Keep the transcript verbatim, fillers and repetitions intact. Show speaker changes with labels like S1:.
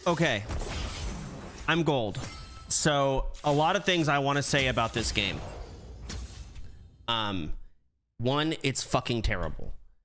S1: Okay. I'm gold. So a lot of things I want to say about this game. Um, one, it's fucking terrible.